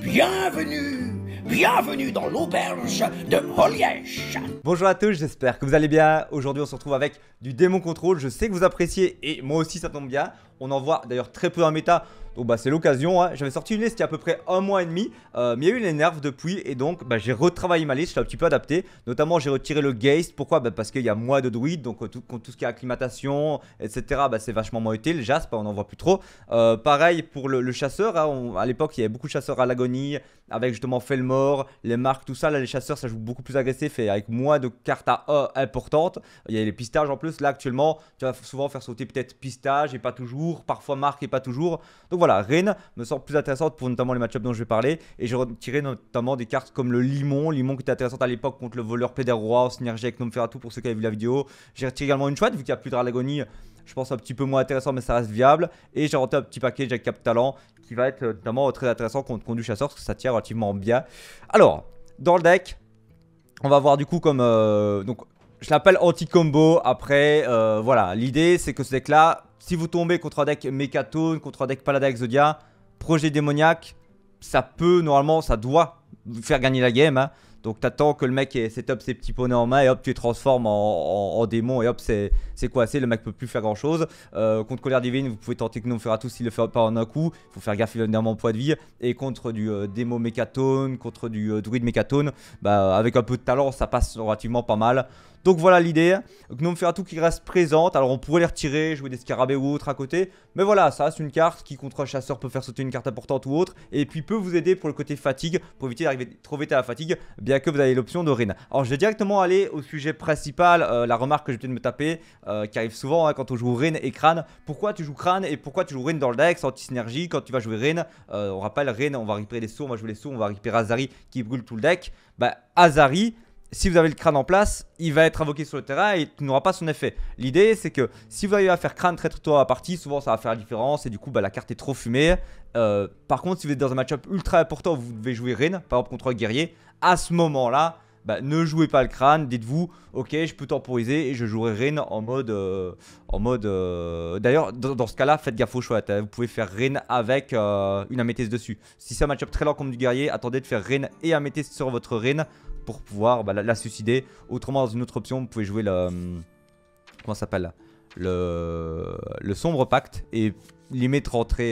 Bienvenue dans l'auberge de Holiesh. Bonjour à tous, j'espère que vous allez bien. Aujourd'hui on se retrouve avec du démon contrôle. Je sais que vous appréciez et moi aussi ça tombe bien. On en voit d'ailleurs très peu en méta. Donc bah c'est l'occasion, hein. J'avais sorti une liste il y a à peu près un mois et demi, mais il y a eu les nerfs depuis et donc bah, j'ai retravaillé ma liste, je suis un petit peu adapté. Notamment j'ai retiré le Geist, pourquoi bah, parce qu'il y a moins de druides, donc tout ce qui est acclimatation, etc. Bah, c'est vachement moins utile, Jasp, on en voit plus trop. Pareil pour le chasseur, hein, à l'époque il y avait beaucoup de chasseurs à l'agonie, avec justement Felmore, les marques, tout ça. Là les chasseurs ça joue beaucoup plus agressif et avec moins de cartes à E importantes. Il y a les pistages en plus, là actuellement tu vas souvent faire sauter peut-être pistage et pas toujours, parfois marque et pas toujours. Donc voilà, Reine me semble plus intéressante pour notamment les match-ups dont je vais parler. Et j'ai retiré notamment des cartes comme le Limon qui était intéressante à l'époque contre le voleur Pédérois en synergie avec Nomferatu pour ceux qui avaient vu la vidéo. J'ai retiré également une chouette vu qu'il n'y a plus de Ralagonie. Je pense un petit peu moins intéressant mais ça reste viable. Et j'ai rentré un petit package avec Cap Talent qui va être notamment très intéressant contre du chasseur parce que ça tire relativement bien. Alors, dans le deck, on va voir du coup comme... donc, je l'appelle anti-combo. Après, voilà, l'idée c'est que ce deck là, si vous tombez contre un deck Mécatone, contre un deck Paladin Exodia, projet démoniaque, ça peut, normalement, ça doit vous faire gagner la game, hein. Donc t'attends que le mec ait setup ses petits poneys en main et hop tu les transformes en démon et hop c'est coincé, le mec peut plus faire grand chose. Contre Colère Divine vous pouvez tenter que Nomferatu s'il le fait pas en un coup, il faut faire gaffe évidemment au poids de vie. Et contre du démo mécatone, contre du druide mécatone, bah avec un peu de talent ça passe relativement pas mal. Donc voilà l'idée, Nomferatu qui reste présente, alors on pourrait les retirer, jouer des scarabées ou autre à côté. Mais voilà, ça reste une carte qui contre un chasseur peut faire sauter une carte importante ou autre. Et puis peut vous aider pour le côté fatigue, pour éviter d'arriver trop vite à la fatigue, bien que vous avez l'option de Reine. Alors je vais directement aller au sujet principal, la remarque que je viens de me taper, qui arrive souvent hein, quand on joue Reine et Crâne. Pourquoi tu joues Crâne et pourquoi tu joues Reine dans le deck, c'est anti-synergie quand tu vas jouer Reine. On rappelle Reine, on va récupérer les sauts, on va jouer les sauts, on va récupérer Azari qui brûle tout le deck. Bah Azari, si vous avez le crâne en place, il va être invoqué sur le terrain et il n'aura pas son effet. L'idée c'est que si vous arrivez à faire crâne très tôt à la partie, souvent ça va faire la différence et du coup bah, la carte est trop fumée. Par contre si vous êtes dans un match-up ultra important, vous devez jouer Reine, par exemple contre un guerrier, à ce moment-là, bah, ne jouez pas le crâne, dites-vous ok je peux temporiser et je jouerai Reine en mode... D'ailleurs dans ce cas-là faites gaffe aux chouettes, hein. Vous pouvez faire Reine avec une améthyste dessus. Si c'est un match-up très lent comme du guerrier, attendez de faire Reine et améthyste sur votre Reine pour pouvoir bah, la suicider. Autrement, dans une autre option, vous pouvez jouer le... Comment ça s'appelle le sombre pacte et limite rentrer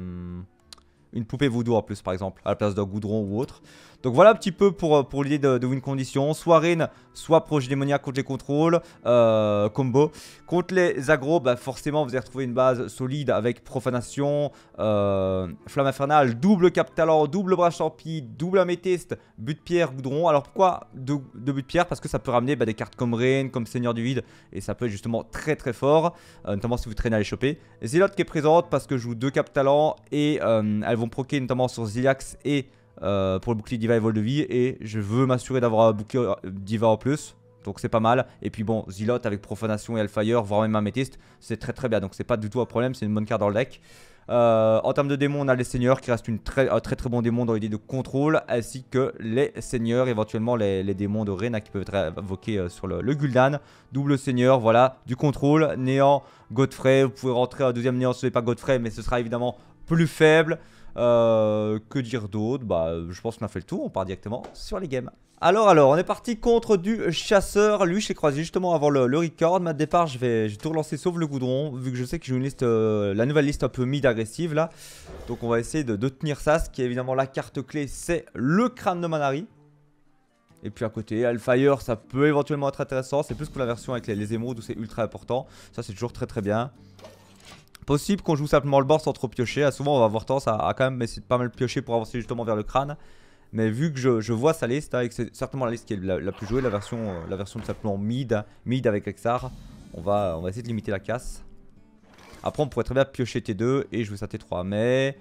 une poupée voodoo en plus, par exemple, à la place d'un goudron ou autre. Donc voilà un petit peu pour l'idée de win condition. Soit Reine, soit projet démoniaque contre les contrôles, combo. Contre les agros, bah forcément vous allez retrouver une base solide avec profanation, flamme infernale, double cap talent, double bras champi, double améthyste, but de pierre, goudron. Alors pourquoi deux but de pierre? Parce que ça peut ramener bah, des cartes comme Reine, comme Seigneur du Vide. Et ça peut être justement très très fort, notamment si vous traînez à les choper. Zealote qui est présente parce que je joue deux cap talent et elles vont proquer notamment sur Ziliax et... pour le bouclier Diva et vol de vie et je veux m'assurer d'avoir un bouclier Diva en plus, donc c'est pas mal. Et puis bon, Zealote avec profanation et Hellfire, voire même améthyste, c'est très très bien, donc c'est pas du tout un problème, c'est une bonne carte dans le deck. En termes de démons, on a les seigneurs qui restent un très très bon démon dans l'idée de contrôle, ainsi que les seigneurs, éventuellement les démons de Reine qui peuvent être invoqués sur le Gul'dan. Double seigneur, voilà, du contrôle, néant, Godfrey, vous pouvez rentrer un deuxième néant si ce n'est pas Godfrey, mais ce sera évidemment plus faible. Que dire d'autre? Bah je pense qu'on a fait le tour, on part directement sur les games. Alors on est parti contre du chasseur. Lui je l'ai croisé justement avant le record. Mais à départ je vais tout relancer sauf le goudron, vu que je sais que j'ai une liste, la nouvelle liste un peu mid agressive là. Donc on va essayer de tenir ça. Ce qui est évidemment la carte clé, c'est le crâne de Manari. Et puis à côté, Hellfire, ça peut éventuellement être intéressant. C'est plus que la version avec les émeraudes où c'est ultra important. Ça c'est toujours très très bien. Possible qu'on joue simplement le board sans trop piocher. Souvent on va avoir tendance à quand même essayer de pas mal piocher pour avancer justement vers le crâne. Mais vu que je vois sa liste, hein, et que c'est certainement la liste qui est la plus jouée, la version de simplement mid avec Exar, on va essayer de limiter la casse. Après on pourrait très bien piocher T2 et jouer sa T3. Mais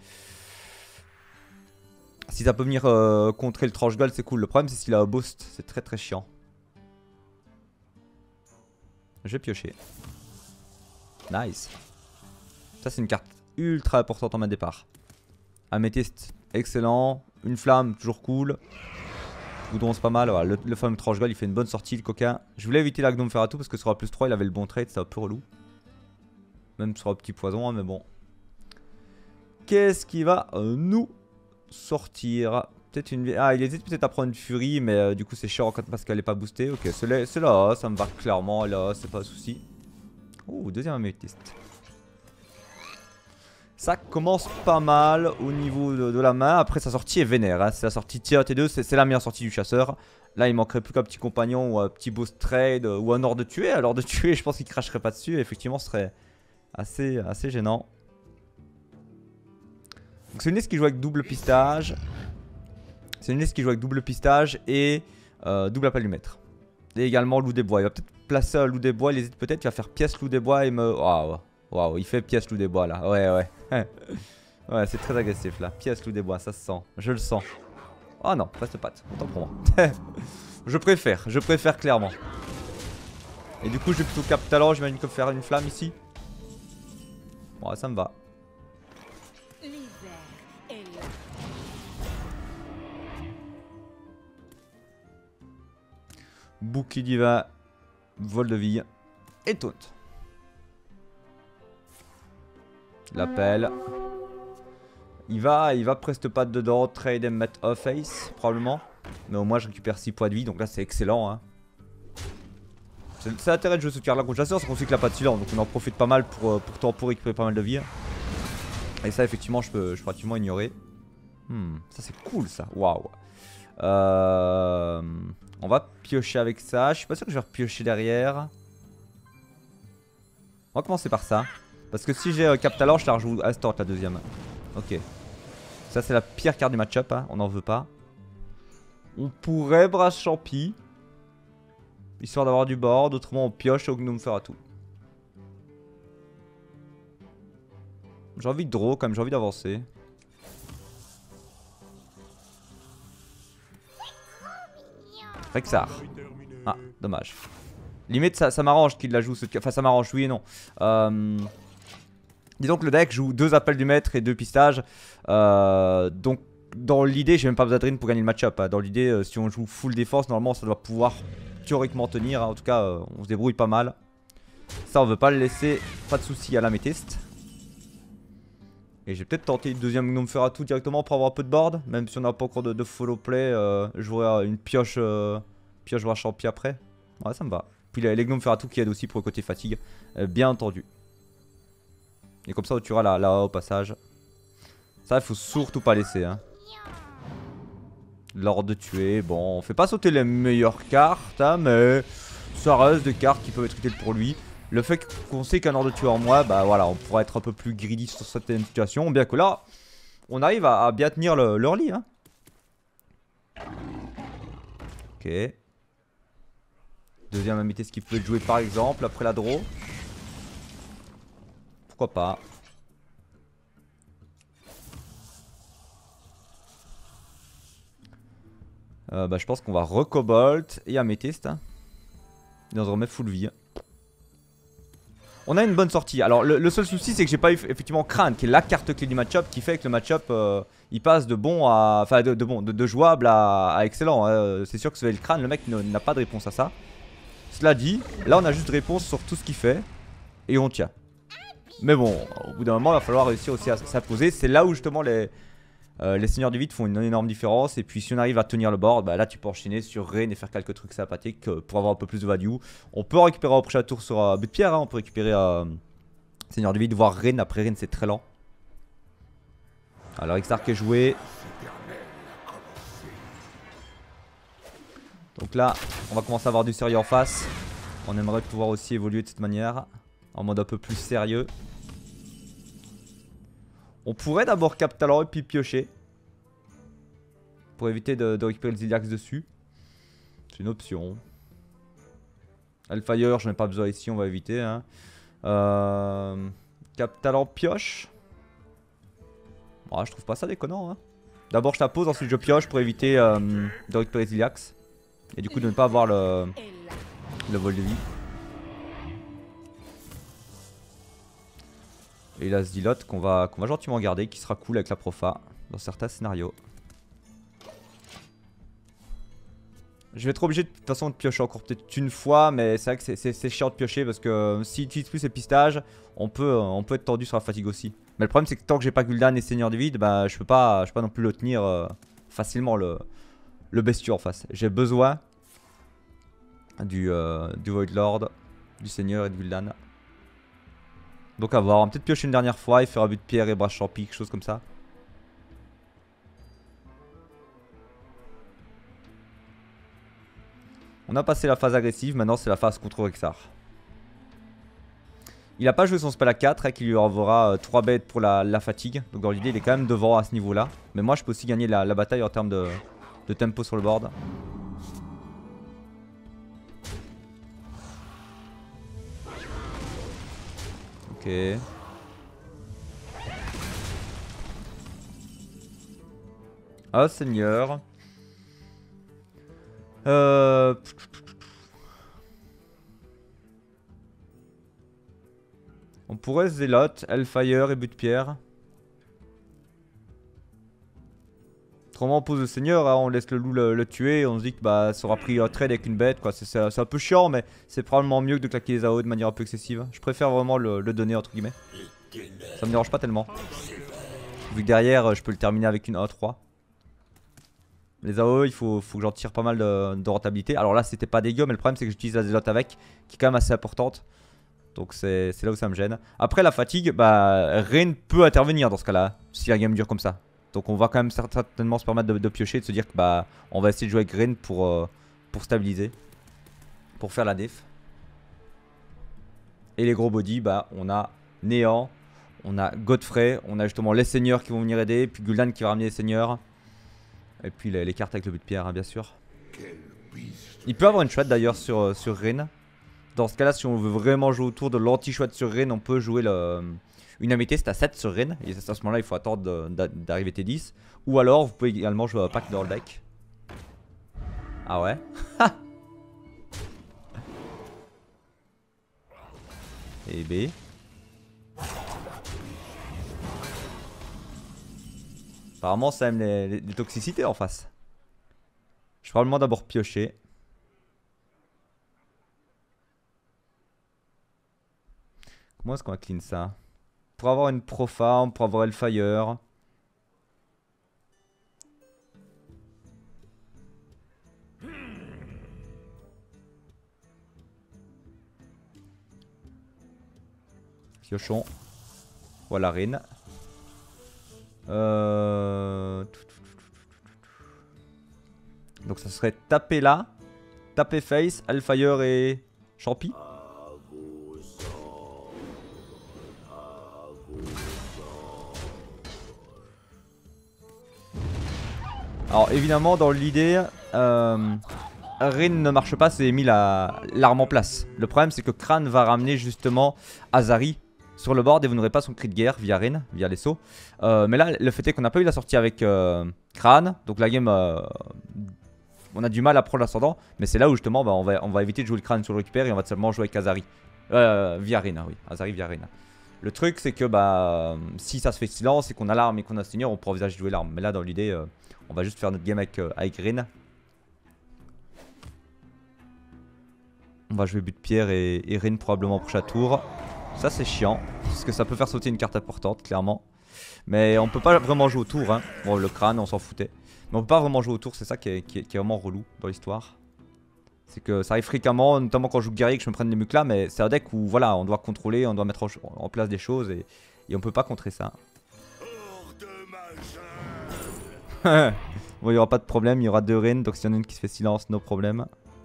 si ça peut venir contrer le tranche gold c'est cool. Le problème c'est s'il a un boost, c'est très très chiant. Je vais piocher. Nice. Ça c'est une carte ultra importante en main de départ. Améthyste, excellent. Une flamme, toujours cool. Goudron c'est pas mal. Voilà, le fameux tranche gold il fait une bonne sortie le coquin. Je voulais éviter la Nomferatu parce que sur la plus 3 il avait le bon trade, c'est un peu relou. Même sur un petit poison hein, mais bon. Qu'est-ce qui va nous sortir. Peut-être une... Ah, il hésite peut-être à prendre une furie, mais du coup c'est chiant parce qu'elle est pas boostée. Ok, c'est là, ça me va clairement là, c'est pas un souci. Oh, deuxième améthyste. Ça commence pas mal au niveau de la main. Après sa sortie est vénère, hein. C'est la sortie tier T2, c'est la meilleure sortie du chasseur. Là il manquerait plus qu'un petit compagnon ou un petit boss trade ou un ordre de tuer. Alors de tuer je pense qu'il cracherait pas dessus. Et effectivement ce serait assez gênant. Donc c'est une liste qui joue avec double pistage. C'est une liste qui joue avec double pistage et double appel du maître. Et également loup des bois. Il va peut-être placer un loup des bois. Il hésite peut-être. Il va faire pièce loup des bois et me... Waouh, il fait pièce loup des bois là. Ouais. Ouais, c'est très agressif là. Pièce loup des bois, ça se sent. Je le sens. Oh non, reste patte. Autant pour moi. Je préfère clairement. Et du coup, je vais plutôt cap talent. J'imagine que faire une flamme ici. Ouais, ça me va. Bouclier divin, vol de vie et taunt. L'appel. Il va presque pas dedans, trade et mettre off face probablement. Mais au moins je récupère 6 points de vie, donc là c'est excellent. Hein. C'est l'intérêt de jouer ce card là contre chasseur, c'est qu'on sait qu'il a pas de silence, donc on en profite pas mal pour récupérer pas mal de vie. Et ça effectivement je peux pratiquement ignorer. Ça c'est cool ça, waouh. On va piocher avec ça. Je suis pas sûr que je vais repiocher derrière. On va commencer par ça. Parce que si j'ai cap talent, je la rejoue instant la deuxième. Ok. Ça c'est la pire carte du match-up, hein. On n'en veut pas. On pourrait brasse champi. Histoire d'avoir du board. Autrement on pioche au gnome fera tout. J'ai envie de draw quand même, j'ai envie d'avancer. Rexar. Ah, dommage. Limite, ça m'arrange qu'il la joue. Enfin, ça m'arrange, oui et non. Disons que le deck joue 2 appels du maître et 2 pistages. Donc, dans l'idée, j'ai même pas besoin d'Adrine pour gagner le match-up. Hein. Dans l'idée, si on joue full défense, normalement, ça doit pouvoir théoriquement tenir. Hein. En tout cas, on se débrouille pas mal. Ça, on veut pas le laisser. Pas de soucis à l'améthyste. Et j'ai peut-être tenté une deuxième gnome Ferratou directement pour avoir un peu de board. Même si on n'a pas encore de follow play, jouer une pioche voir champi après. Ouais, ça me va. Puis les gnomes Ferratou qui aident aussi pour le côté fatigue. Bien entendu. Et comme ça, on tuera la au passage. Ça, il faut surtout pas laisser. Hein. L'ordre de tuer. Bon, on fait pas sauter les meilleures cartes, hein, mais ça reste des cartes qui peuvent être utiles pour lui. Le fait qu'on sait qu'un ordre de tuer en moi, bah voilà, on pourra être un peu plus greedy sur certaines situations. Bien que là, on arrive à bien tenir leur lit. Hein. Ok. Deuxième améthyste qui peut être joué par exemple après la draw. Pourquoi pas. Bah je pense qu'on va recobolt et améthyste. Hein. Et on se remet full vie. On a une bonne sortie. Alors le seul souci c'est que j'ai pas eu effectivement Crâne qui est la carte clé du match-up qui fait que le match-up il passe de bon à... Enfin de jouable à excellent. Hein. C'est sûr que le Crâne, le mec n'a pas de réponse à ça. Cela dit, là on a juste réponse sur tout ce qu'il fait. Et on tient. Mais bon, au bout d'un moment il va falloir réussir aussi à s'imposer. C'est là où justement les seigneurs du vide font une énorme différence. Et puis si on arrive à tenir le board, bah là tu peux enchaîner sur Rain et faire quelques trucs sympathiques pour avoir un peu plus de value. On peut récupérer au prochain tour sur but de pierre, hein, on peut récupérer seigneur du vide, voire Rain. Après Rain c'est très lent. Alors Xark est joué. Donc là on va commencer à avoir du sérieux en face. On aimerait pouvoir aussi évoluer de cette manière, en mode un peu plus sérieux. On pourrait d'abord cap talent et puis piocher. Pour éviter de récupérer le Ziliax dessus. C'est une option. Hellfire, j'en ai pas besoin ici, on va éviter. Hein. Cap talent pioche. Ouais, je trouve pas ça déconnant. Hein. D'abord je la pose, ensuite je pioche pour éviter de récupérer Ziliax. Et du coup de ne pas avoir le vol de vie. Et là ce Dilote qu'on va gentiment garder, qui sera cool avec la profa dans certains scénarios. Je vais être obligé de toute façon de piocher encore peut-être une fois, mais c'est vrai que c'est chiant de piocher parce que s'il utilise plus ses pistages, on peut être tordu sur la fatigue aussi. Mais le problème c'est que tant que j'ai pas Gul'dan et Seigneur du Vide, bah je peux pas non plus le tenir facilement le bestiau en face. J'ai besoin du Void Lord, du Seigneur et de Gul'dan. Donc à voir, on va peut-être piocher une dernière fois et faire un but de pierre et bras champi, quelque chose comme ça. On a passé la phase agressive, maintenant c'est la phase contre Rexxar. Il a pas joué son spell à 4 qui lui enverra 3 bêtes pour la fatigue. Donc dans l'idée il est quand même devant à ce niveau là. Mais moi je peux aussi gagner la bataille en termes de tempo sur le board. Ok. Ah Seigneur. On pourrait Zélote, Hellfire et but de pierre. Autrement on pose le Seigneur, hein, on laisse le loup le tuer et on se dit que bah, ça aura pris un trade avec une bête quoi. C'est un peu chiant mais c'est probablement mieux que de claquer les AO de manière un peu excessive. Je préfère vraiment le donner entre guillemets. Ça me dérange pas tellement. Vu que derrière je peux le terminer avec une A3. Les AOE il faut que j'en tire pas mal de rentabilité. Alors là c'était pas dégueu mais le problème c'est que j'utilise la Zélote avec, qui est quand même assez importante. Donc c'est là où ça me gêne. Après la fatigue, bah Rain peut intervenir dans ce cas là, si la game dure comme ça. Donc on va quand même certainement se permettre de piocher et de se dire que bah on va essayer de jouer avec Rain pour stabiliser. Pour faire la def. Et les gros body, bah on a Néant, on a Godfrey, on a justement les seigneurs qui vont venir aider, puis Gul'dan qui va ramener les seigneurs. Et puis les cartes avec le but de pierre hein, bien sûr. Il peut avoir une chouette d'ailleurs sur Rain. Dans ce cas là si on veut vraiment jouer autour de l'anti-chouette sur Rain, on peut jouer une améthyste à 7 sur Rain. Et à ce moment là il faut attendre d'arriver T10. Ou alors vous pouvez également jouer un pack dans le deck. Ah ouais. Et B. Apparemment ça aime les toxicités en face. Je vais probablement d'abord piocher. Comment est-ce qu'on va clean ça? Pour avoir une Profarm, pour avoir Hellfire. Piochons. Voilà Rain. Donc ça serait taper là. Taper face, Hellfire et Champi. Alors évidemment dans l'idée Rain ne marche pas, c'est mis l'arme en place. Le problème c'est que Crane va ramener justement Azari sur le board et vous n'aurez pas son cri de guerre via Rain, via les sauts. Mais là le fait est qu'on n'a pas eu la sortie avec Crane. Donc la game on a du mal à prendre l'ascendant. Mais c'est là où justement bah, on va éviter de jouer le Crane sur le récupère et on va seulement jouer avec Azari. Via Rain, oui, Azari via Rain. Le truc c'est que bah si ça se fait silence et qu'on a l'arme et qu'on a Seigneur, on pourra envisager de jouer l'arme. Mais là dans l'idée on va juste faire notre game avec Rain. On va jouer but de pierre et Rain probablement pour chaque tour. Ça c'est chiant, parce que ça peut faire sauter une carte importante clairement. Mais on peut pas vraiment jouer au tour hein. Bon le crâne on s'en foutait. Mais on peut pas vraiment jouer au tour, c'est ça qui est vraiment relou dans l'histoire. C'est que ça arrive fréquemment, notamment quand je joue guerrier que je me prenne les muclas. Mais c'est un deck où voilà on doit contrôler, on doit mettre en place des choses et on peut pas contrer ça. Bon il n'y aura pas de problème, il y aura 2 Rain. Donc s'il y en a une qui se fait silence, no problème.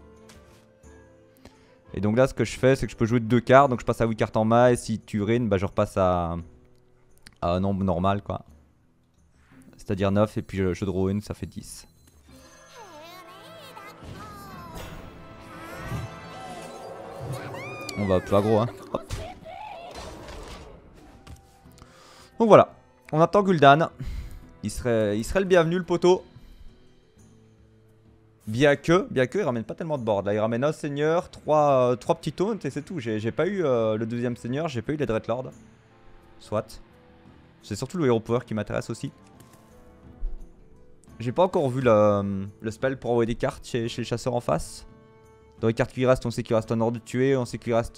Et donc là ce que je fais c'est que je peux jouer 2 cartes. Donc je passe à 8 cartes en main. Et si tu Rain bah je repasse à un nombre normal quoi. C'est-à-dire 9 et puis je draw une, ça fait 10. On va un peu aggro hein. Hop. Donc voilà, on attend Gul'dan. Il serait le bienvenu le poteau. Bien que il ramène pas tellement de board. Là il ramène un seigneur, 3 petits taunts et c'est tout. J'ai pas eu le deuxième seigneur, j'ai pas eu les Dreadlords. Soit. C'est surtout le Hero Power qui m'intéresse aussi. J'ai pas encore vu le spell pour envoyer des cartes chez les chasseurs en face. Dans les cartes qui restent, on sait qu'il reste un ordre de tuer, on sait qu'il reste...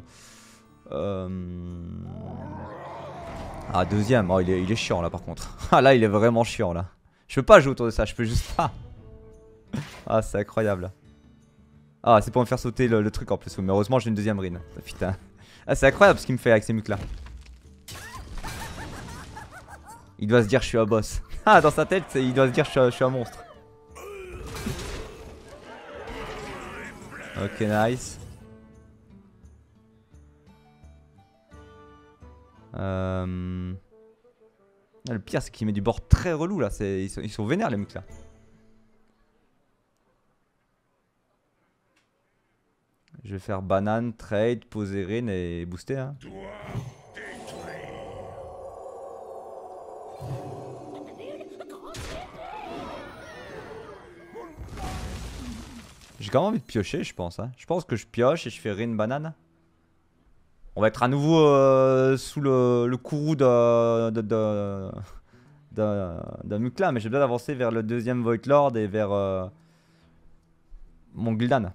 Ah, deuxième, oh, il est chiant là par contre. Ah là, il est vraiment chiant là. Je peux pas jouer autour de ça, je peux juste pas. Ah, c'est incroyable. Ah, c'est pour me faire sauter le truc en plus, mais heureusement j'ai une deuxième rune. Putain. Ah, c'est incroyable ce qu'il me fait avec ces mucs là. Il doit se dire je suis un boss. Ah, dans sa tête, il doit se dire je suis un monstre. Ok, nice. Le pire, c'est qu'il met du bord très relou là. Ils sont vénères les mecs là. Je vais faire banane, trade, poser rune et booster. Hein. J'ai quand même envie de piocher, je pense. Hein. Je pense que je pioche et je fais rune banane. On va être à nouveau sous le courroux d'un Mukla, mais j'ai besoin d'avancer vers le deuxième Void Lord et vers mon Gul'dan.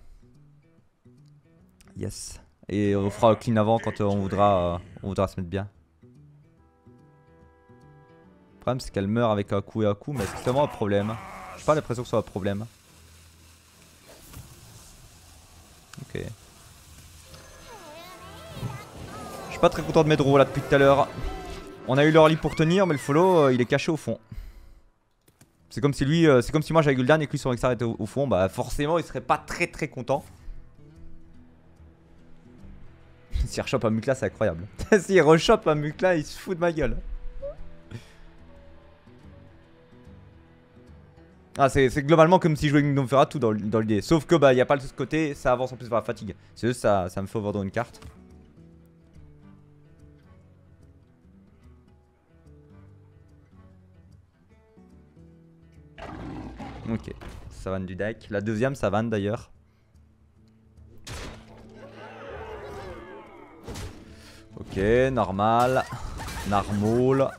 Yes. Et on fera un clean avant quand on voudra se mettre bien. Le problème c'est qu'elle meurt avec un coup et un coup, mais c'est vraiment un problème. J'ai pas l'impression que ce soit un problème. Ok. Je suis pas très content de mes draws là depuis tout à l'heure. On a eu l'early pour tenir, mais le follow il est caché au fond. C'est comme si lui, c'est comme si moi j'avais Gul'dan et que lui son Rexar était au fond, bah forcément il serait pas très content. S'il rechoppe un Mukla, c'est incroyable. S'il rechoppe un Mukla, il se fout de ma gueule. Ah, c'est globalement comme si je jouais Kingdom Ferratou dans l'idée. Sauf que bah, y a pas de ce côté, ça avance en plus vers la fatigue. C'est juste ça me fait overdraw une carte. Ok, savane du deck. La deuxième savane d'ailleurs. Ok, normal. Narmol.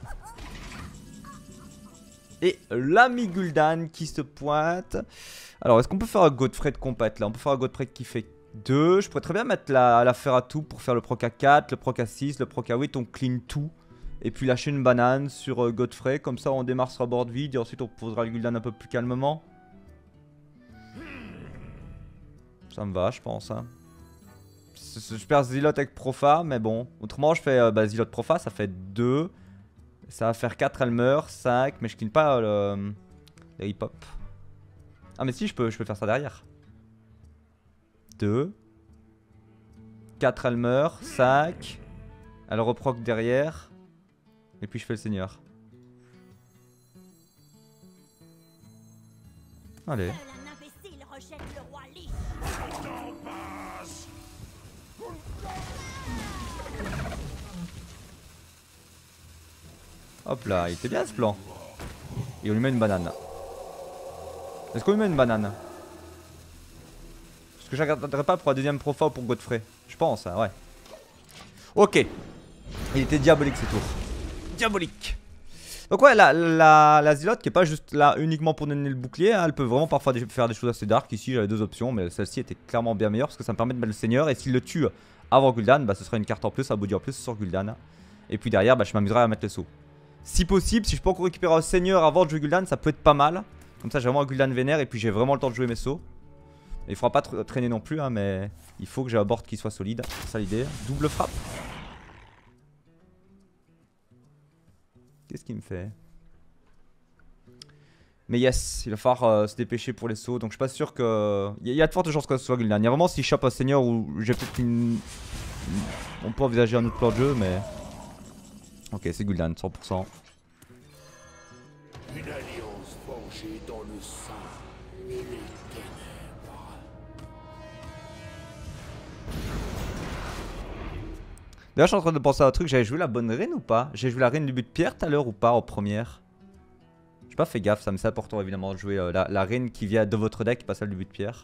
Et l'ami Gul'dan qui se pointe. Alors, est-ce qu'on peut faire un Godfrey de compat là? On peut faire un Godfrey qui fait 2. Je pourrais très bien mettre la Ferratou pour faire le proc à 4, le proc à 6, le proc à 8. On clean tout. Et puis lâcher une banane sur Godfrey. Comme ça, on démarre sur un board vide. Et ensuite, on posera le Gul'dan un peu plus calmement. Ça me va, je pense. Hein. Je perds Zilot avec Profa, mais bon. Autrement, je fais Zilot Profa, ça fait 2. Ça va faire 4, elle meurt. 5, mais je clean pas le hip-hop. Ah, mais si, je peux faire ça derrière. 2. 4, elle meurt. 5. Elle reproc derrière. Et puis je fais le seigneur. Allez. Hop là, il était bien ce plan. Et on lui met une banane. Est-ce qu'on lui met une banane? Parce que je regarderai pas pour la deuxième profa ou pour Godfrey. Je pense, hein, ouais. Ok. Il était diabolique ces tours. Diabolique. Donc ouais, la Zealot qui est pas juste là uniquement pour donner le bouclier, hein, elle peut vraiment parfois faire des choses assez dark. Ici j'avais 2 options, mais celle-ci était clairement bien meilleure parce que ça me permet de mettre le seigneur. Et s'il le tue avant Gul'dan, bah ce sera une carte en plus, un body en plus sur Gul'dan. Et puis derrière, bah, je m'amuserai à mettre le saut. Si possible, si je peux encore récupérer un seigneur avant de jouer Gul'dan, ça peut être pas mal. Comme ça j'ai vraiment un Gul'dan vénère et puis j'ai vraiment le temps de jouer mes sauts. Et il faudra pas traîner non plus, hein, mais il faut que j'ai un board qui soit solide. C'est ça l'idée. Double frappe. Qu'est-ce qu'il me fait? Mais yes, il va falloir se dépêcher pour les sauts. Donc je suis pas sûr que... Il y a de fortes chances que ce soit Gul'dan. Il y a vraiment si je chope un seigneur ou j'ai peut-être une... On peut envisager un autre plan de jeu, mais... Ok, c'est Gul'dan, 100%. Une alliance forgée dans le sang et les ténèbres. D'ailleurs, je suis en train de penser à un truc. J'avais joué la bonne reine ou pas? J'ai joué la reine du but de pierre tout à l'heure ou pas en première? J'ai pas fait gaffe, ça me c'est important évidemment de jouer la reine qui vient de votre deck, pas celle du but de pierre.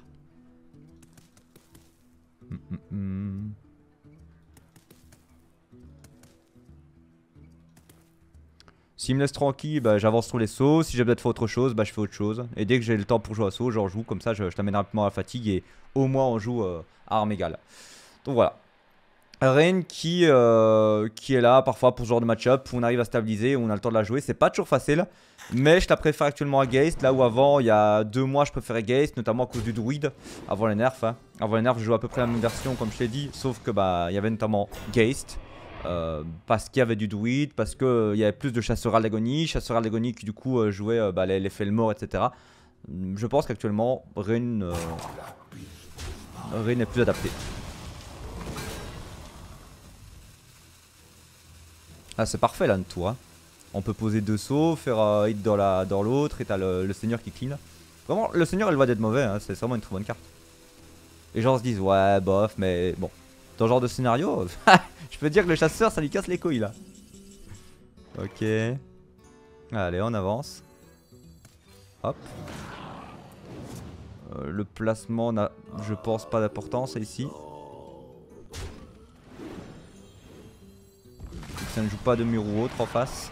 S'il me laisse tranquille, bah, j'avance sur les sauts. Si j'ai besoin de faire autre chose, bah, je fais autre chose. Et dès que j'ai le temps pour jouer à saut, j'en joue. Comme ça, je t'amène rapidement à la fatigue et au moins on joue à armes égales. Donc voilà. Rain qui est là parfois pour ce genre de match-up où on arrive à stabiliser, où on a le temps de la jouer. C'est pas toujours facile, mais je la préfère actuellement à Geist. Là où avant, il y a 2 mois, je préférais Geist, notamment à cause du druide. Avant les nerfs, hein. Avant les nerfs, je jouais à peu près la même version comme je l'ai dit, sauf que bah il y avait notamment Geist. Parce qu'il y avait du druide, parce qu'il y avait plus de chasseurs à l'agonie qui du coup jouait l'effet le mort, etc. Je pense qu'actuellement, Rain est plus adapté. Ah, c'est parfait là, une tour. Hein. On peut poser 2 sauts, faire hit dans l'autre, et t'as le seigneur qui clean. Vraiment, le seigneur, il va d'être mauvais, hein. C'est vraiment une très bonne carte. Les gens se disent, ouais, bof, mais bon. Dans ce genre de scénario, je peux dire que le chasseur, ça lui casse les couilles là. Ok. Allez, on avance. Hop. Le placement n'a, je pense, pas d'importance ici. Ça ne joue pas de mur ou autre en face.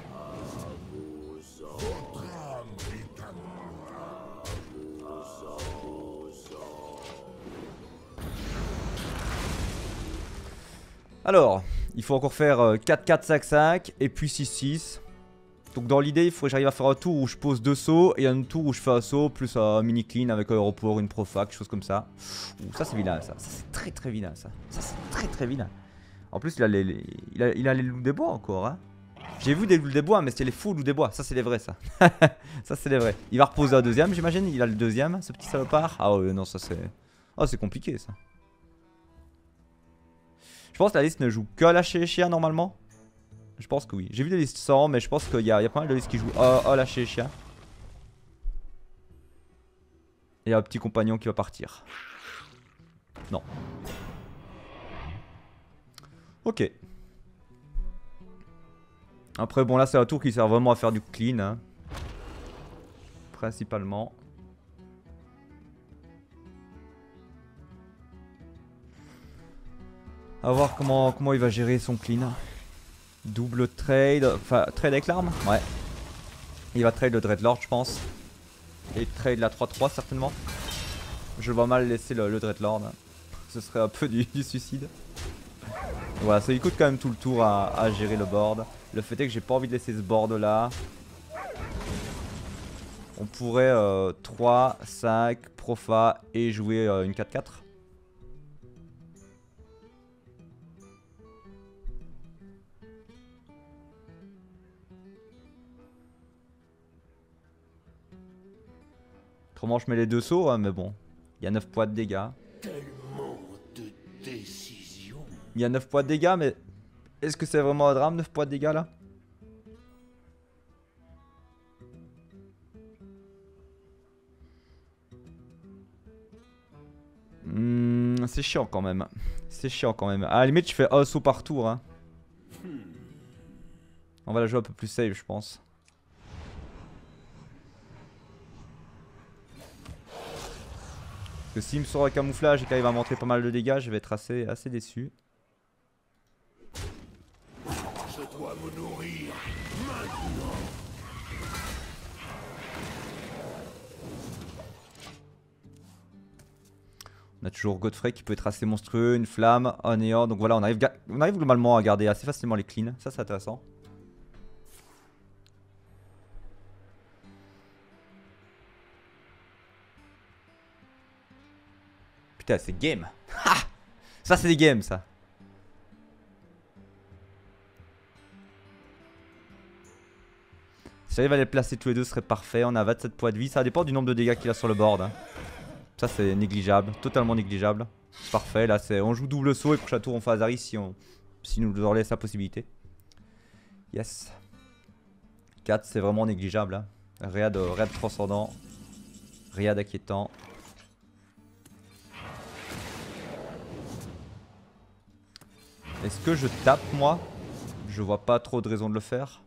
Alors, il faut encore faire 4-4-5-5 et puis 6-6. Donc dans l'idée, il faut que j'arrive à faire un tour où je pose 2 sauts et un tour où je fais un saut plus un mini clean avec un report, une profac, chose comme ça. Ouh, ça c'est vilain ça. Ça c'est très très vilain ça. Ça c'est très vilain. En plus, il a les loups des bois encore. Hein. J'ai vu des loups des bois, mais c'était les faux loups des bois. Ça, c'est les vrais, ça. Ça, c'est les vrais. Il va reposer un deuxième, j'imagine. Il a le deuxième, ce petit salopard. Ah ouais, non, ça c'est... Oh, c'est compliqué, ça. Je pense que la liste ne joue que à la Chéchia, normalement. Je pense que oui. J'ai vu des listes sans, mais je pense qu'il y a pas mal de listes qui jouent à la Chéchia. Et un petit compagnon qui va partir. Non. Ok. Après bon là c'est un tour qui sert vraiment à faire du clean hein. Principalement. À voir comment il va gérer son clean. Double trade. Enfin trade avec l'arme. Ouais. Il va trade le Dreadlord je pense. Et trade la 3-3 certainement. Je le vois mal laisser le Dreadlord. Ce serait un peu du suicide. Voilà, ça lui coûte quand même tout le tour à gérer le board. Le fait est que j'ai pas envie de laisser ce board là. On pourrait 3, 5, Profa et jouer une 4-4. Autrement je mets les 2 sauts hein, mais bon. Il y a 9 points de dégâts. Tellement de décisions. Il y a 9 points de dégâts mais... Est-ce que c'est vraiment un drame 9 points de dégâts là? C'est chiant quand même. C'est chiant quand même. À la limite, je fais un saut par tour. Hein. On va la jouer un peu plus safe, je pense. Parce que s'il me sort un camouflage et qu'il va montrer pas mal de dégâts, je vais être assez déçu. Je dois me nourrir maintenant. On a toujours Godfrey qui peut être assez monstrueux, une flamme, un néant. Donc voilà, on arrive globalement à garder assez facilement les cleans. Ça, c'est intéressant. Putain, c'est game. Ha! Ça, c'est des games, ça. Si j'arrive à les placer tous les deux, ce serait parfait. On a 27 points de vie. Ça dépend du nombre de dégâts qu'il a sur le board. Hein. Ça, c'est négligeable. Totalement négligeable. Parfait. Là, on joue double saut et prochain tour, on fait Azari si nous en laisse la possibilité. Yes. 4, c'est vraiment négligeable. Hein. Rien de transcendant. Rien d'inquiétant. Est-ce que je tape, moi? Je vois pas trop de raison de le faire.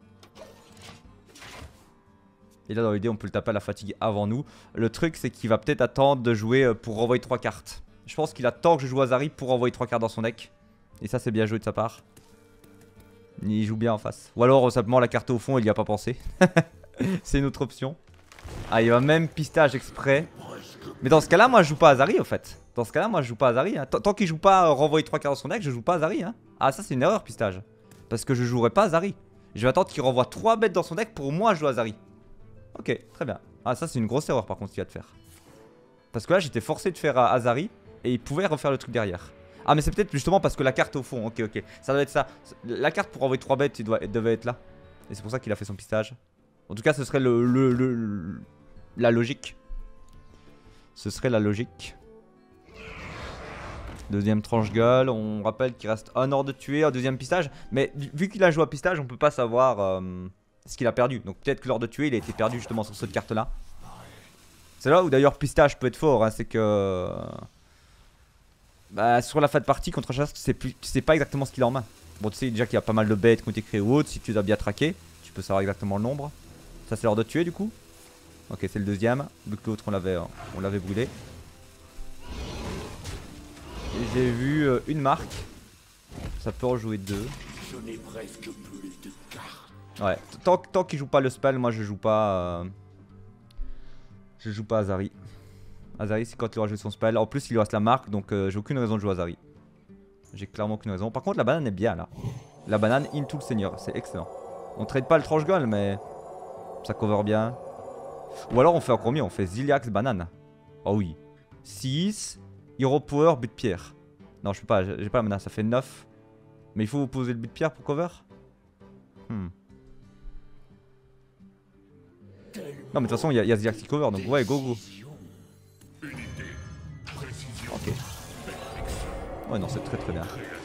Et là dans l'idée on peut le taper à la fatigue avant nous. Le truc c'est qu'il va peut-être attendre de jouer pour renvoyer 3 cartes. Je pense qu'il attend que je joue Azari pour renvoyer 3 cartes dans son deck. Et ça c'est bien joué de sa part. Il joue bien en face. Ou alors simplement la carte au fond, il n'y a pas pensé. C'est une autre option. Ah, il va même pistage exprès. Mais dans ce cas-là, moi je joue pas Azari en fait. Dans ce cas-là, moi je joue pas Azari. Hein. Tant qu'il joue pas renvoyer 3 cartes dans son deck, je joue pas Azari. Hein. Ah, ça c'est une erreur pistage. Parce que je jouerai pas Azari. Je vais attendre qu'il renvoie 3 bêtes dans son deck pour moi jouer Azari. Ok, très bien. Ah, ça c'est une grosse erreur par contre qu'il va de faire. Parce que là j'étais forcé de faire Azari et il pouvait refaire le truc derrière. Ah, mais c'est peut-être justement parce que la carte au fond. Ok, ok. Ça doit être ça. La carte pour envoyer 3 bêtes, elle devait être là. Et c'est pour ça qu'il a fait son pistage. En tout cas, ce serait la logique. Ce serait la logique. Deuxième tranche gueule. On rappelle qu'il reste un ordre de tuer, un deuxième pistage. Mais vu qu'il a joué à pistage, on peut pas savoir ce qu'il a perdu. Donc peut-être que l'ordre de tuer, il a été perdu justement sur cette carte-là. C'est là où d'ailleurs pistage peut être fort. Hein, c'est que... Bah, sur la fin de partie, contre chasse, tu sais pas exactement ce qu'il a en main. Bon, tu sais déjà qu'il y a pas mal de bêtes qui ont été créées ou autres. Si tu dois bien traquer, tu peux savoir exactement le nombre. Ça, c'est l'ordre de tuer du coup. Ok, c'est le deuxième. Vu que l'autre, on l'avait brûlé. J'ai vu une marque. Ça peut en jouer 2. Ouais, tant qu'il joue pas le spell, moi je joue pas. Je joue pas Azari. Azari, c'est quand il aura joué son spell. En plus, il lui reste la marque, donc j'ai aucune raison de jouer Azari. J'ai clairement aucune raison. Par contre, la banane est bien là. La banane into le seigneur, c'est excellent. On trade pas le tranche goal, mais ça cover bien. Ou alors on fait encore mieux, on fait Ziliax banane. Oh oui. 6, Hero Power, but de pierre. Non, je peux pas, j'ai pas la mana, ça fait 9. Mais il faut vous poser le but de pierre pour cover. Non, mais de toute façon, il y a Ziliax qui cover, donc ouais, go go. Ok. Ouais, non, c'est très très bien.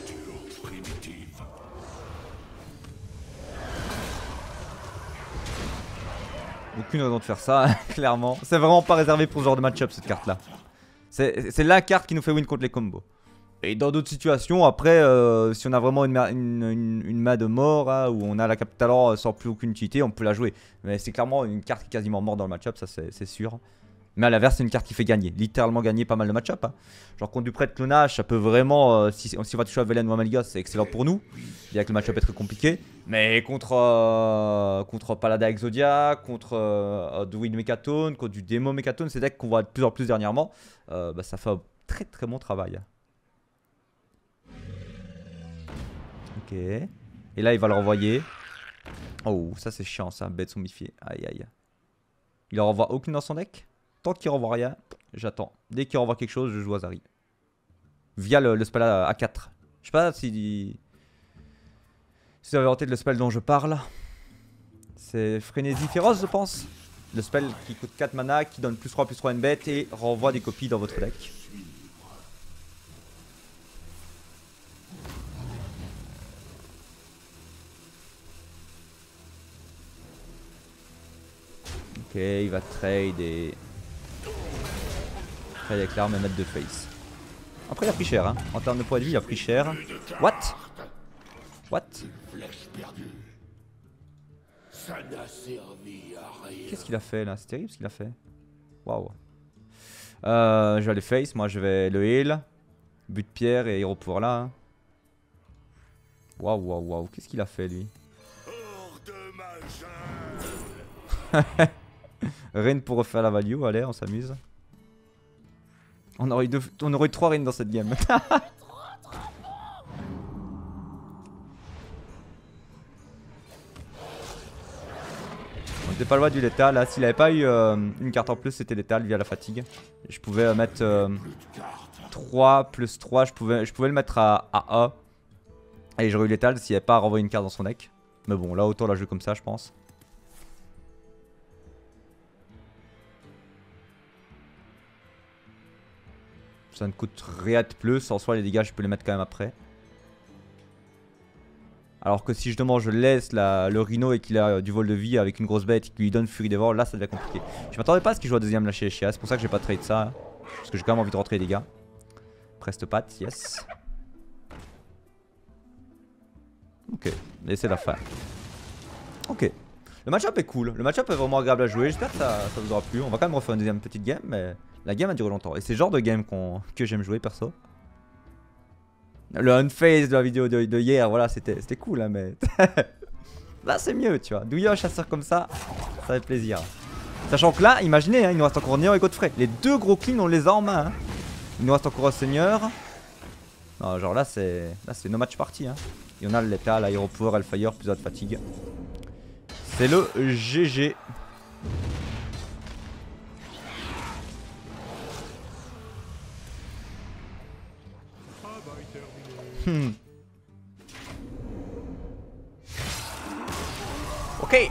Aucune raison de faire ça, clairement. C'est vraiment pas réservé pour ce genre de match-up cette carte là. C'est la carte qui nous fait win contre les combos. Et dans d'autres situations, après, si on a vraiment une main de mort, hein, où on a la carte talent sans plus aucune utilité, on peut la jouer. Mais c'est clairement une carte qui est quasiment morte dans le match-up, ça c'est sûr. Mais à l'inverse, c'est une carte qui fait gagner, littéralement gagner pas mal de match-up. Hein. Genre contre du prêtre clonage, ça peut vraiment, si on va toucher à Velen ou à Malga, c'est excellent pour nous. Bien que le match-up est très compliqué. Mais contre Paladin Exodia, contre Druid Mécatone, contre du Démo Mécatone, c'est decks qu'on voit de plus en plus dernièrement, bah, ça fait un très très bon travail. Ok. Et là, il va le renvoyer. Oh, ça c'est chiant ça, bête zombifiée. Aïe aïe. Il en renvoie aucune dans son deck. Tant qu'il renvoie rien, j'attends. Dès qu'il renvoie quelque chose, je joue Azari. Via le spell à 4. Je sais pas si vous avez en tête le spell dont je parle. C'est Frénésie Féroce, je pense. Le spell qui coûte 4 mana, qui donne +3/+3 une bête et renvoie des copies dans votre deck. Ok, il va trade et... Trade avec l'arme et mettre de face. Après il a pris cher hein. En termes de poids de vie il a pris cher. What? What? Qu'est-ce qu'il a fait là? C'est terrible ce qu'il a fait. Waouh. Je vais aller face, moi je vais le heal. But de pierre et hero pour là. Waouh waouh waouh. Qu'est-ce qu'il a fait lui? Reine pour refaire la value, allez on s'amuse. On aurait eu 3 reines dans cette game. On était pas loin du létal là. S'il avait pas eu une carte en plus, c'était létal via la fatigue. Je pouvais mettre 3 plus 3. Je pouvais le mettre à A. Et j'aurais eu létal s'il avait pas renvoyé une carte dans son deck. Mais bon, là autant la jouer comme ça, je pense. Ça ne coûte rien de plus. En soi, les dégâts, je peux les mettre quand même après. Alors que si justement je laisse le Rhino et qu'il a du vol de vie avec une grosse bête et qu'il lui donne Furie Dévore, là ça devient compliqué. Je m'attendais pas à ce qu'il joue à deuxième lâcher les chiens. C'est pour ça que j'ai pas trade ça. Hein. Parce que j'ai quand même envie de rentrer les dégâts. Preste patte, yes. Ok, et c'est la fin. Ok. Le match-up est cool. Le match-up est vraiment agréable à jouer. J'espère que ça vous aura plu. On va quand même refaire une deuxième petite game, mais la game a duré longtemps. Et c'est le genre de game que j'aime jouer perso. Le unphase de la vidéo de hier, voilà, c'était cool, hein, mais... Là, c'est mieux, tu vois. Douillon, chasseur comme ça fait plaisir. Sachant que là, imaginez, hein, il nous reste encore Néant et Godfrey. Les deux gros cleans, on les a en main. Hein. Il nous reste encore un Seigneur. Non, genre là, c'est no match party. Hein. Il y en a l'état, l'aéroport, Hellfire, plus de fatigue. C'est le GG. Ok.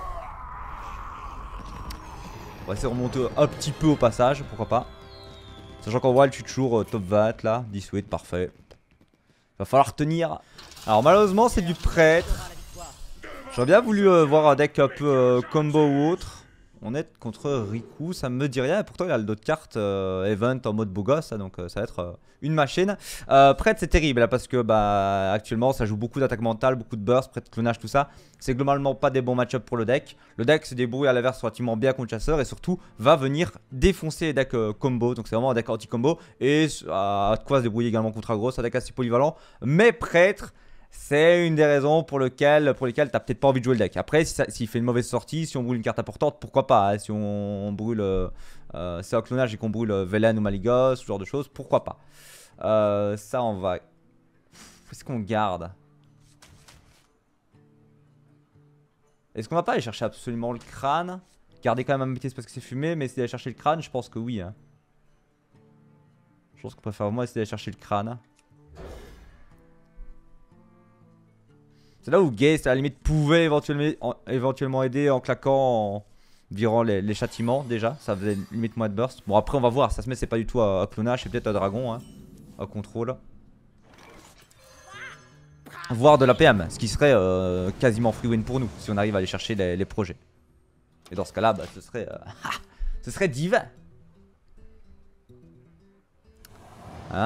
On va essayer de remonter un petit peu au passage, pourquoi pas. Sachant qu'en wild, je suis toujours top 20 là, 18, parfait. Va falloir tenir. Alors malheureusement, c'est du prêtre. J'aurais bien voulu voir un deck un peu combo ou autre. On est contre Riku, ça me dit rien. Et pourtant, il a le dos de carte event en mode beau gosse, donc ça va être une machine. Prêtre, c'est terrible là, parce que bah, actuellement, ça joue beaucoup d'attaque mentale, beaucoup de burst, prêtre, clonage, tout ça. C'est globalement pas des bons match-up pour le deck. Le deck se débrouille à l'inverse relativement bien contre chasseur et surtout va venir défoncer les decks combo. Donc c'est vraiment un deck anti-combo et à quoi se débrouiller également contre aggro. C'est un deck assez polyvalent. Mais prêtre, c'est une des raisons pour lesquelles t'as peut-être pas envie de jouer le deck. Après, s'il fait une mauvaise sortie, si on brûle une carte importante, pourquoi pas. Hein, si on brûle, c'est un clonage et qu'on brûle Velen ou Malygos, ce genre de choses, pourquoi pas. Ça, on va. Est-ce qu'on garde? Est-ce qu'on va pas aller chercher absolument le crâne? Garder quand même un métis parce que c'est fumé, mais essayer d'aller chercher le crâne, je pense que oui. Hein. Je pense qu'on préfère vraiment essayer d'aller chercher le crâne. C'est là où Geist à la limite pouvait éventuellement aider en claquant, en virant les châtiments déjà. Ça faisait limite moins de burst. Bon après on va voir, ça se met c'est pas du tout à clonage, c'est peut-être un dragon, hein, à contrôle. Voire de la PM, ce qui serait quasiment free win pour nous si on arrive à aller chercher les projets. Et dans ce cas là, bah, ce serait divin. Hein.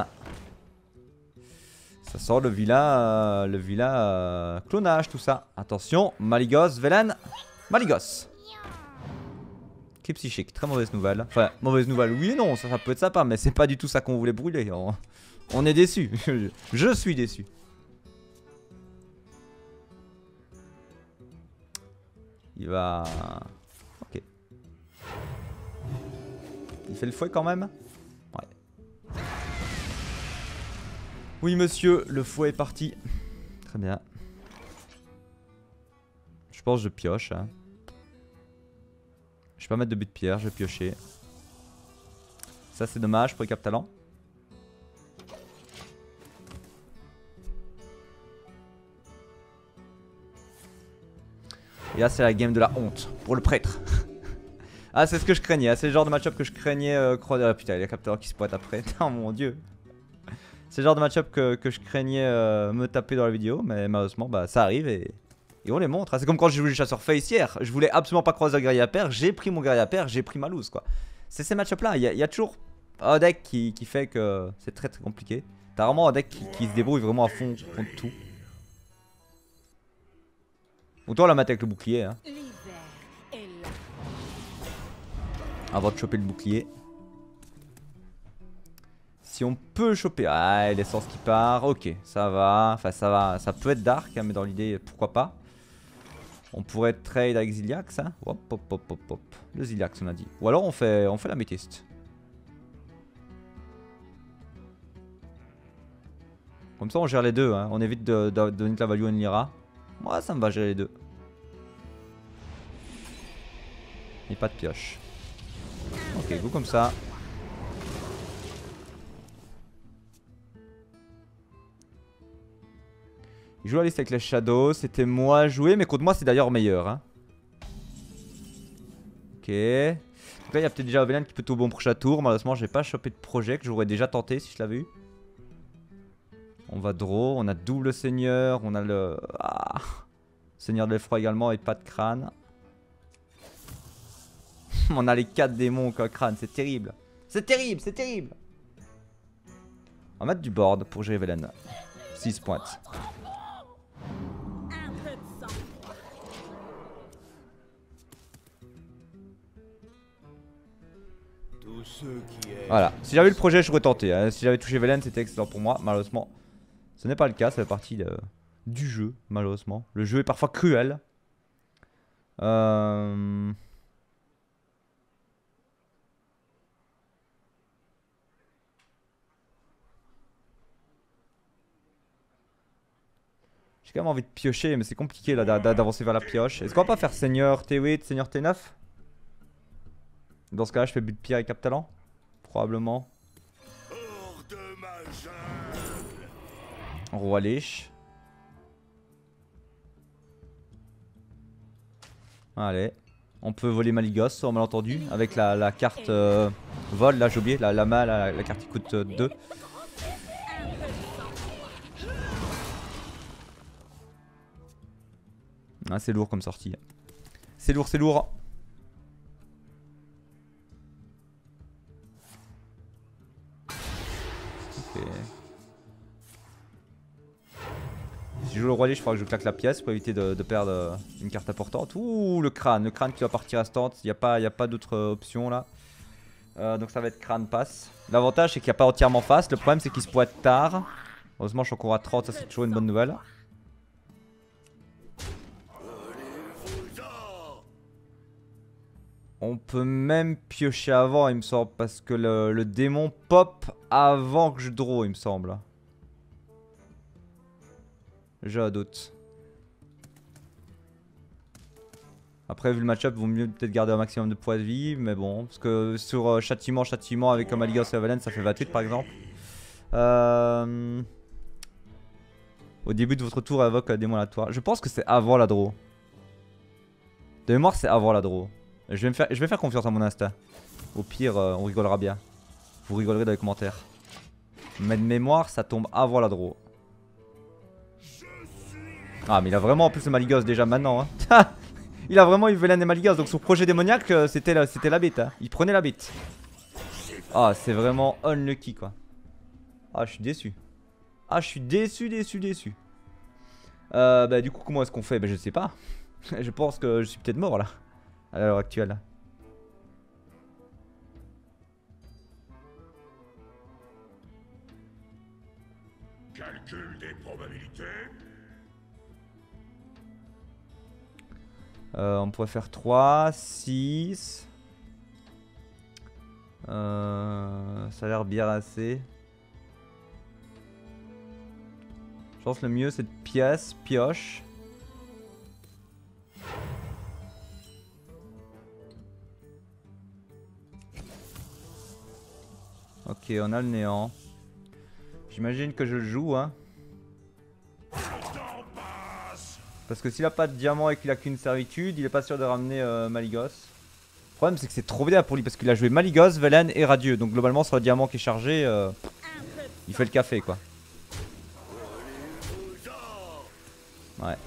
Ça sort le vilain clonage, tout ça. Attention, Malygos, Velen, Malygos. Qui psychique, très mauvaise nouvelle. Enfin, mauvaise nouvelle, oui et non, ça peut être sympa, mais c'est pas du tout ça qu'on voulait brûler. On est déçu. Je suis déçu. Il va... Ok. Il fait le fouet quand même. Ouais. Oui monsieur, le fouet est parti. Très bien. Je pense que je pioche. Hein. Je vais pas mettre de but de pierre, je vais piocher. Ça c'est dommage pour les cap talents. Et là c'est la game de la honte pour le prêtre. Ah c'est ce que je craignais, c'est le genre de match-up que je craignais. Ah, putain il y a cap talent qui se pointe après. Oh mon dieu. C'est le genre de match-up que je craignais me taper dans la vidéo. Mais malheureusement bah, ça arrive et on les montre. Hein. C'est comme quand j'ai joué le chasseur face hier. Je voulais absolument pas croiser un guerrier à pair. J'ai pris mon guerrier à pair, j'ai pris ma loose quoi. C'est ces match-up là, il y a toujours un deck qui fait que c'est très très compliqué. T'as vraiment un deck qui se débrouille vraiment à fond contre tout. Autant la mettre avec le bouclier hein. Avant de choper le bouclier. Si on peut choper... Ah l'essence qui part, ok ça va. Enfin ça va, ça peut être dark hein, mais dans l'idée pourquoi pas. On pourrait trade avec Ziliax hein. Hop hop hop hop hop. Le Ziliax on a dit. Ou alors on fait l'améthyste. Comme ça on gère les deux hein. On évite de donner de la value à une Lyra. Moi ça me va gérer les deux. Et pas de pioche. Ok go comme ça. Il joue la liste avec les Shadows, c'était moi à jouer, mais contre moi c'est d'ailleurs meilleur. Hein. Ok. Donc là il y a peut-être déjà Velen qui peut tout bon prochain tour. Malheureusement j'ai pas chopé de projet que j'aurais déjà tenté si je l'avais eu. On va draw, on a double seigneur, on a le... Ah. Seigneur de l'effroi également et pas de crâne. On a les 4 démons qu'un crâne, c'est terrible. C'est terrible, c'est terrible. On va mettre du board pour gérer Velen. 6 pointes. Voilà, si j'avais eu le projet, je j'aurais tenté. Hein. Si j'avais touché Velen, c'était excellent pour moi. Malheureusement, Ce n'est pas le cas, ça fait partie du jeu, malheureusement. Le jeu est parfois cruel. Euh... J'ai quand même envie de piocher, mais c'est compliqué là d'avancer vers la pioche. Est-ce qu'on va pas faire Seigneur T8, Seigneur T9? Dans ce cas-là, je fais but de pierre et cap talent? Probablement. Roi Lich. Allez. On peut voler Malygos, on malentendu. Avec la carte vol, là j'ai oublié. La carte qui coûte 2. Ah, c'est lourd comme sortie. C'est lourd, c'est lourd. Ok. Si je joue le roi Lich, je crois que je claque la pièce pour éviter de perdre une carte importante. Ouh, le crâne qui va partir instant. Il n'y a pas d'autre option là. Donc ça va être crâne passe. L'avantage c'est qu'il n'y a pas entièrement face. Le problème c'est qu'il se pourrait être tard. Heureusement je suis encore à 30, ça c'est toujours une bonne nouvelle. On peut même piocher avant il me semble. Parce que le démon pop avant que je draw il me semble. J'ai un doute. Après vu le match-up, il vaut mieux peut-être garder un maximum de points de vie. Mais bon, parce que sur châtiment avec Malygos et Avalène ça fait 28 par exemple. Au début de votre tour invoque un démon aléatoire. Je pense que c'est avant la draw. De mémoire c'est avant la draw. Je vais faire confiance à mon instinct. Au pire on rigolera bien. Vous rigolerez dans les commentaires. Mais de mémoire ça tombe avant la draw. Ah mais il a vraiment en plus le Malygos déjà maintenant hein. Il a vraiment eu Velen et Malygos. Donc son projet démoniaque c'était la bête hein. Il prenait la bête. Ah c'est vraiment unlucky quoi. Ah je suis déçu. Ah je suis déçu. Bah du coup comment est-ce qu'on fait? Bah je sais pas. Je pense que je suis peut-être mort là. À l'heure actuelle. Calcul des probabilités. On pourrait faire 3, 6. Ça a l'air bien assez. Je pense que le mieux c'est de pièce, pioche. Ok, on a le néant. J'imagine que je le joue hein. Parce que s'il a pas de diamant et qu'il a qu'une servitude, il est pas sûr de ramener Malygos. Le problème c'est que c'est trop bien pour lui parce qu'il a joué Malygos, Velen et Radieux. Donc globalement sur le diamant qui est chargé, il fait le café quoi. Ouais.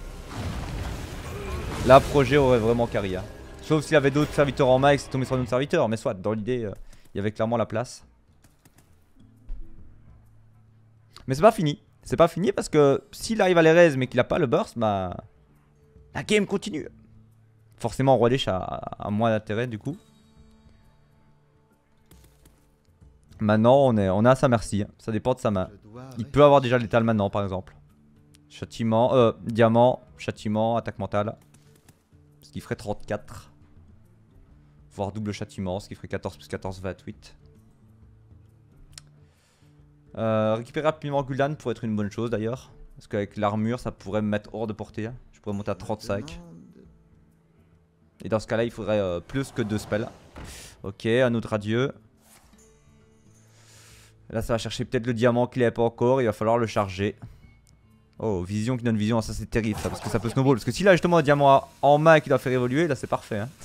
Là projet aurait vraiment carry hein. Sauf s'il avait d'autres serviteurs en main et que c'est tombé sur un autre serviteur. Mais soit dans l'idée il y avait clairement la place. Mais c'est pas fini. C'est pas fini parce que s'il arrive à les raise mais qu'il a pas le burst, bah la game continue. Forcément Roi Lich a moins d'intérêt du coup. Maintenant on est à sa merci, hein. Ça dépend de sa main. Il peut avoir déjà l'étal maintenant par exemple. Châtiment, diamant, châtiment, attaque mentale. Ce qui ferait 34. Voire double châtiment, ce qui ferait 14 plus 14, 28. Récupérer rapidement Gul'dan pourrait être une bonne chose d'ailleurs. Parce qu'avec l'armure ça pourrait me mettre hors de portée. Je pourrais monter à 35. Et dans ce cas là il faudrait plus que 2 spells. Ok, un autre radieux. Là ça va chercher peut-être le diamant qu'il n'avait pas encore. Il va falloir le charger. Oh, vision qui donne vision, ça c'est terrible ça, parce que ça peut snowball. Parce que s'il a justement un diamant en main et qu'il doit faire évoluer, là c'est parfait hein.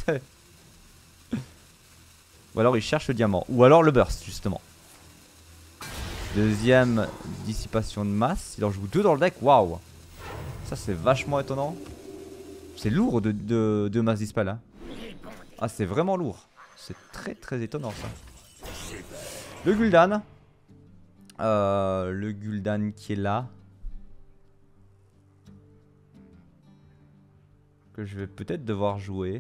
Ou alors il cherche le diamant. Ou alors le burst justement. Deuxième dissipation de masse. Il en joue 2 dans le deck, waouh. Ça c'est vachement étonnant. C'est lourd de masse dispel hein. Ah c'est vraiment lourd. C'est très étonnant ça. Le Gul'dan. Le Gul'dan qui est là. Que je vais peut-être devoir jouer.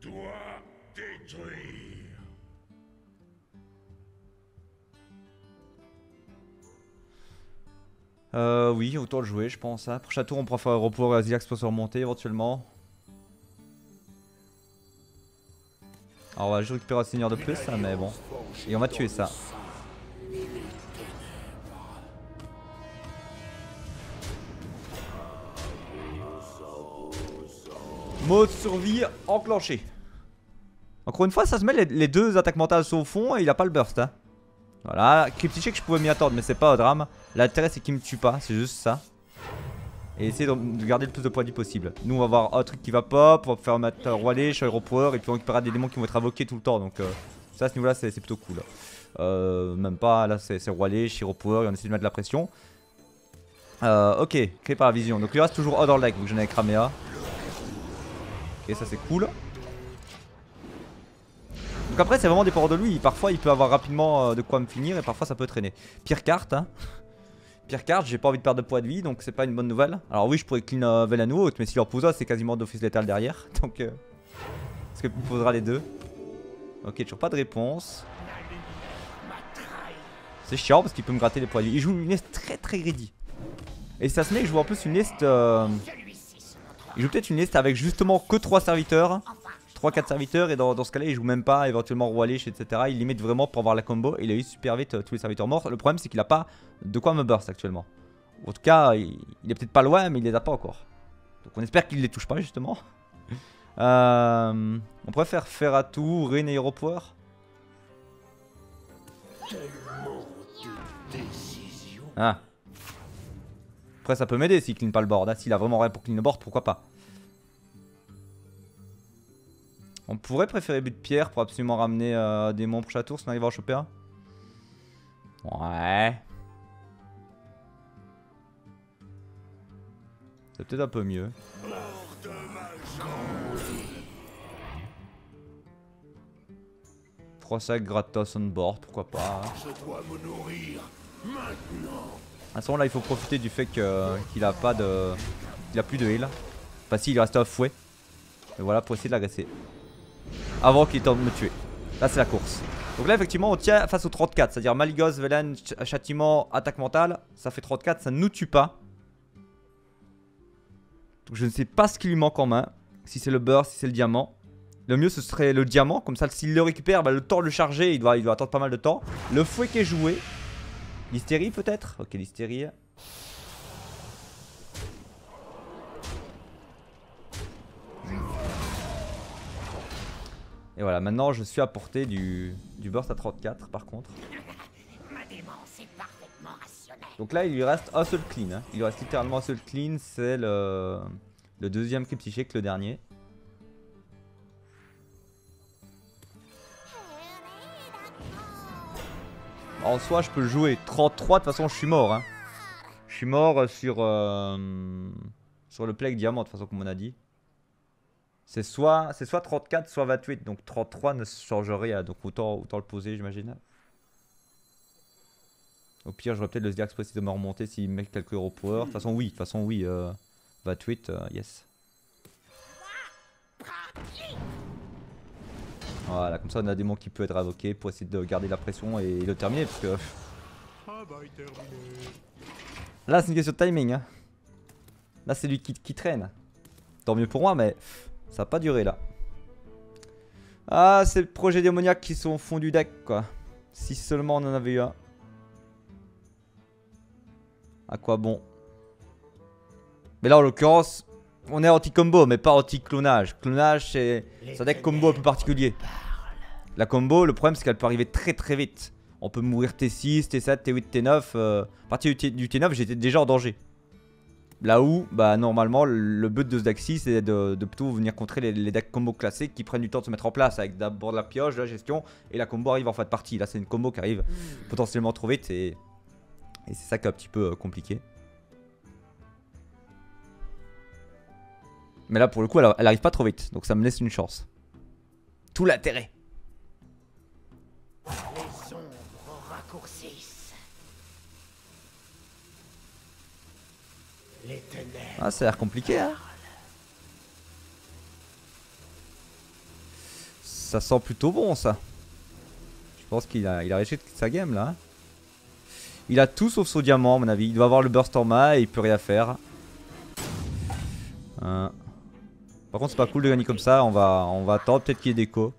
Toi, détruire. Oui, autant le jouer, je pense. Hein. Prochain tour, on pourra faire Aéroport et Asilax pour se remonter éventuellement. Alors, on va juste récupérer un seigneur de plus, hein, mais bon. Et on va tuer ça. Mode survie enclenché. Encore une fois, ça se met, les deux attaques mentales sont au fond et il a pas le burst. Hein. Voilà, Cryptic je pouvais m'y attendre, mais c'est pas un drame. L'intérêt c'est qu'il me tue pas, c'est juste ça. Et essayer de garder le plus de points de vie possible. Nous on va avoir un truc qui va pop, on va faire mettre Roi Lich, Aéroport, et puis on récupérera des démons qui vont être invoqués tout le temps. Donc ça à ce niveau là c'est plutôt cool. Même pas, là c'est Roi Lich, Aéroport, et on essaie de mettre de la pression. Ok, créé par la vision. Donc il reste toujours un dans le deck, vu que j'en avais cramé un. Ok, ça c'est cool. Donc après c'est vraiment dépendant de lui, parfois il peut avoir rapidement de quoi me finir et parfois ça peut traîner. Pire carte hein. Pire carte, j'ai pas envie de perdre de points de vie donc c'est pas une bonne nouvelle. Alors oui je pourrais clean Velen ou autre mais si leur pose c'est quasiment d'office létal derrière. Donc est-ce que me posera les deux? Ok toujours pas de réponse. C'est chiant parce qu'il peut me gratter les points de vie. Il joue une liste très greedy. Et si ça se met il joue en plus une liste il joue peut-être une liste avec justement que 3 serviteurs. 3-4 serviteurs et dans ce cas là il joue même pas éventuellement Roi Lich etc. Il limite vraiment pour avoir la combo et il a eu super vite tous les serviteurs morts. Le problème c'est qu'il a pas de quoi me burst actuellement. En tout cas il est peut-être pas loin mais il les a pas encore. Donc on espère qu'il les touche pas justement. On pourrait faire Ferratou, Rain et Aéroport. Ah. Après ça peut m'aider s'il clean pas le board. Hein. S'il a vraiment rien pour clean le board pourquoi pas. On pourrait préférer but de pierre pour absolument ramener des démons prochain tour si on arrive à en choper un. Ouais. C'est peut-être un peu mieux. Trois sacs gratos on board, pourquoi pas. De toute façon là il faut profiter du fait qu'il a pas de. Il a plus de heal. Enfin si il reste un fouet. Et voilà pour essayer de l'agresser. Avant qu'il tente de me tuer. Là c'est la course. Donc là effectivement on tient face au 34. C'est à dire Malygos, Velen, châtiment, attaque mentale. Ça fait 34, ça ne nous tue pas. Donc je ne sais pas ce qui lui manque en main. Si c'est le beurre, si c'est le diamant. Le mieux ce serait le diamant. Comme ça s'il le récupère, bah, le temps de le charger il doit attendre pas mal de temps. Le fouet qui est joué. L'hystérie peut-être. Ok l'hystérie. Et voilà, maintenant je suis à portée du burst à 34 par contre. Donc là il lui reste un seul clean. Hein. Il lui reste littéralement un seul clean, c'est le deuxième cryptichèque, le dernier. En soi je peux le jouer. 33 de toute façon je suis mort. Hein. Je suis mort sur le plague diamant de toute façon comme on a dit. C'est soit 34 soit 28 donc 33 ne change rien donc autant le poser j'imagine. Au pire j'aurais peut-être le Zdiax pour essayer de me remonter s'il met quelques euros power. De toute façon oui 28 yes. Voilà comme ça on a un démon qui peut être invoqué pour essayer de garder la pression et le terminer parce que là c'est une question de timing hein. Là c'est lui qui traîne. Tant mieux pour moi mais ça va pas durer là. Ah c'est le projet démoniaque qui sont au fond du deck quoi. Si seulement on en avait eu un. À quoi bon? Mais là en l'occurrence on est anti-combo mais pas anti-clonage. Clonage c'est un deck combo un peu particulier. La combo le problème c'est qu'elle peut arriver très vite. On peut mourir T6, T7, T8, T9. À partir du T9 j'étais déjà en danger. Là où, bah normalement, le but de ce deck-ci, c'est de plutôt venir contrer les decks combo classiques qui prennent du temps de se mettre en place avec d'abord de la pioche, de la gestion, et la combo arrive en fin de partie. Là, c'est une combo qui arrive potentiellement trop vite, et c'est ça qui est un petit peu compliqué. Mais là, pour le coup, elle arrive pas trop vite, donc ça me laisse une chance. Tout l'intérêt. Les ombres raccourcissent. Les ténèbres. Ah, ça a l'air compliqué, hein. ça sent plutôt bon ça. Je pense qu'il a réussi sa game là. Il a tout sauf son diamant à mon avis. Il doit avoir le burst en main et il peut rien faire. Par contre c'est pas cool de gagner comme ça. On va attendre peut-être qu'il y ait déco.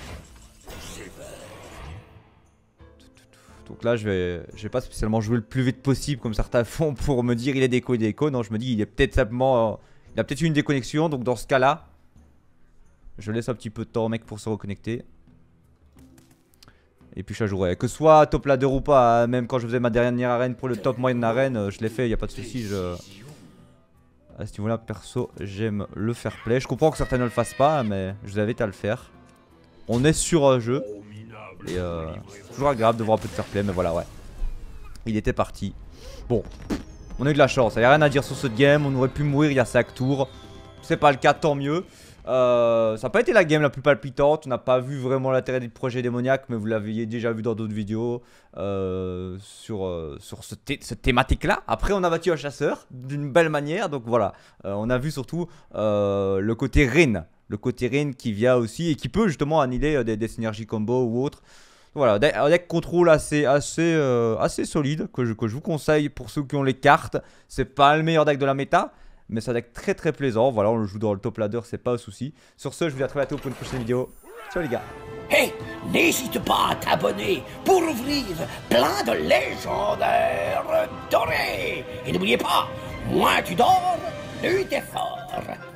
Donc là je vais pas spécialement jouer le plus vite possible comme certains font pour me dire il est déco, il est déco. Non, je me dis il est peut-être simplement il a peut-être eu une déconnexion. Donc dans ce cas là je laisse un petit peu de temps au mec pour se reconnecter. Et puis je jouerai. Que ce soit top ladder ou pas, même quand je faisais ma dernière arène pour le top moyenne arène, je l'ai fait, y a pas de souci. À ce niveau là perso j'aime le fair play. Je comprends que certains ne le fassent pas, mais je vous invite à le faire. On est sur un jeu. Et toujours agréable de voir un peu de fair play, mais voilà, ouais. Il était parti. Bon, on a eu de la chance, il n'y a rien à dire sur ce game. On aurait pu mourir il y a 5 tours. C'est pas le cas, tant mieux. Ça n'a pas été la game la plus palpitante. On n'a pas vu vraiment l'intérêt du projet démoniaque, mais vous l'aviez déjà vu dans d'autres vidéos sur cette thématique là. Après on a battu un chasseur d'une belle manière. Donc voilà, on a vu surtout le côté Rin. Le côté Rin qui vient aussi et qui peut justement annihiler des synergies combo ou autres. Voilà, un deck contrôle assez solide que je vous conseille pour ceux qui ont les cartes. C'est pas le meilleur deck de la méta, mais c'est un deck très très plaisant. Voilà, on le joue dans le top ladder, c'est pas un souci. Sur ce, je vous dis à très bientôt pour une prochaine vidéo. Ciao les gars. Hey, n'hésite pas à t'abonner pour ouvrir plein de légendaires dorés. Et n'oubliez pas, moins tu dors, plus t'es fort.